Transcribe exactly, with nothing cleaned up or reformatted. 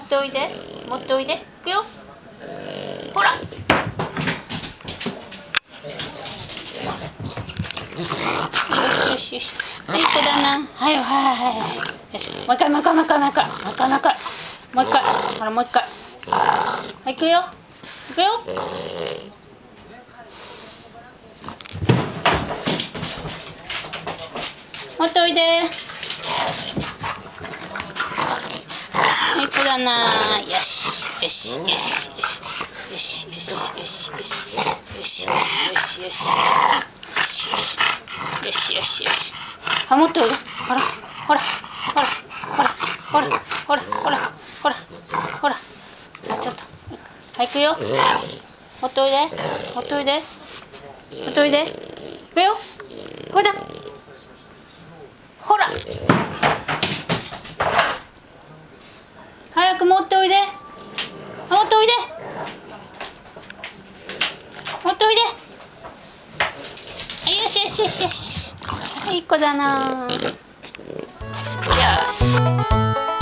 っておいで、持っておいで、いくよ。ほら。よしよしよし。はい、いい子だな。はいはいはいはい。よし。よし。もう一回もう一回もう一回もう一回もう一回もう一回。もう一回。ほらもう一回。はい、いくよ。いくよ。持っておいで。いい子だな。よしよしよしよしよしよしよしよしよしよしよしよしよしよしよしよしよし。あ、持っておいで。ほらほらほらほらほらほらほらほらほら。あ、ちょっと。はい、いくよ。持っておいで。持っておいで。持っておいで。いくよ。ほら。ほら。早く持っておいで。持っておいで。持っておいで。よしよしよしよしよし。いい子だな。よし。